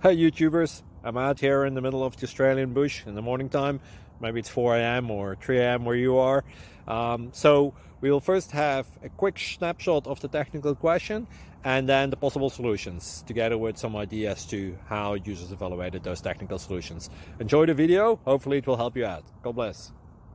Hey YouTubers, I'm out here in the middle of the Australian bush in the morning time. Maybe it's 4 a.m. or 3 a.m. where you are. So we will first have a quick snapshot of the technical question and then the possible solutions, together with some ideas to how users evaluated those technical solutions. Enjoy the video, hopefully it will help you out. God bless.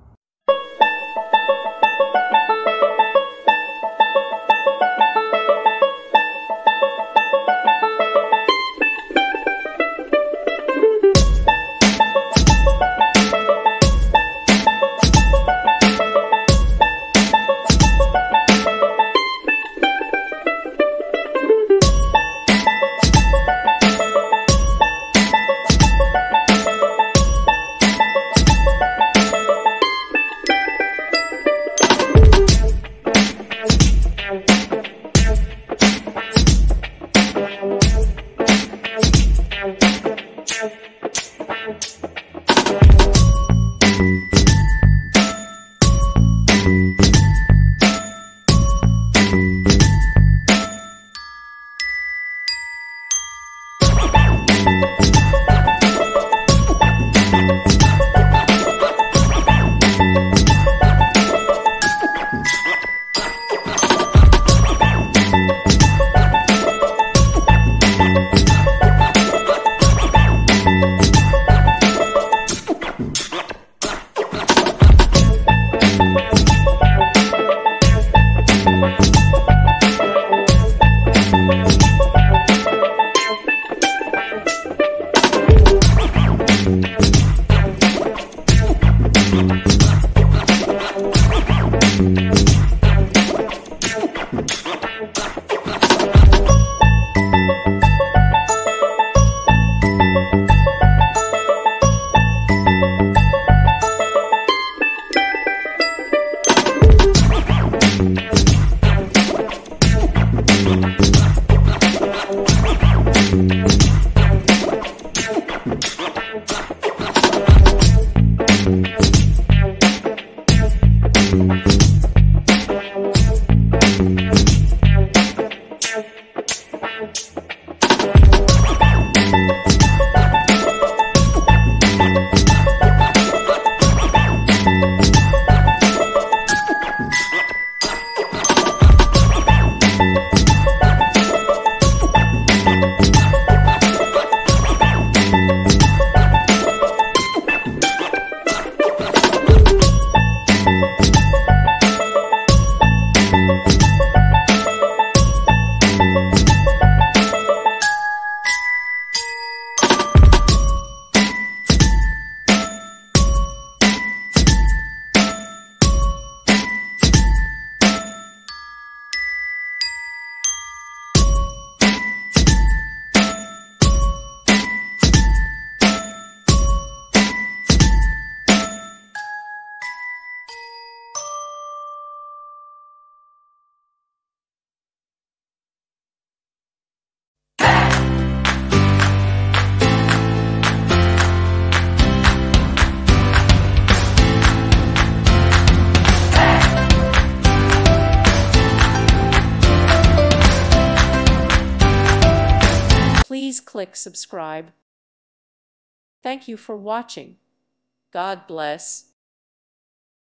Please click subscribe. Thank you for watching. God bless.